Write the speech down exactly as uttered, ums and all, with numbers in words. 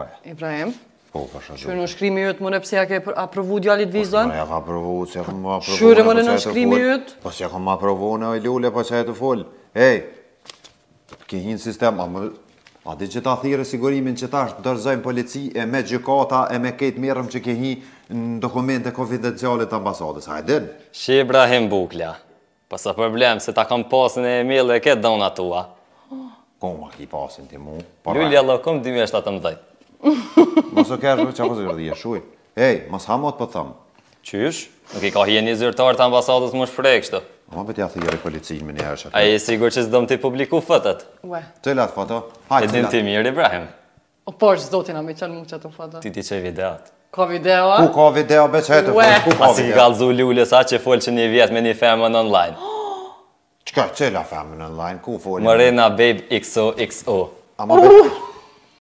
Ibrahim? Po, pasha Shure në shkrimi jëtë mëne pse ja ke aprovu djallit vizën? Po, ja ka aprovu, se kam aprovu. Shure mëne në shkrimi jëtë? Po, se kam aprovu në oj lule, po që e të full. Ej, ke hinë sistem, a di që ta thire sigurimin që ta është dërzojnë polici e me gjykata e me ketë mirëm që ke hinë në dokumente konfidencialit të ambasadës. Hajdin? Shi Ibrahim Bukla. Po sa problem se ta kam pasin e Emil e ketë dona tua. Ko ma ki pasin ti mu? Lulja lokum dy mijë e shtatëmbëdhjetë. Mos o kërë që ako zërdi shuj. Ej, mos hamot për thëmë. Qysh? Nuk i ka hje një zyrtar të ambasadës më shprej kështu. Ma për t'ja thire policinë me një herë që A i sigur që s'dom t'i publiku fëtët? Ue. Cilat foto? E Hajt, din cilat. ti mirë, Ibrahim. O por që zotin a me qënë mu që të foto. Ti ti që videot. Ka video, a? Ku ka video be që e të Ue. folë? Ku ka Asi i video? kalzu Lule sa që folë që një vjetë me një femën online. Qëka, cila femën online? Ku folë? Marina Babe X O X O. Ama be...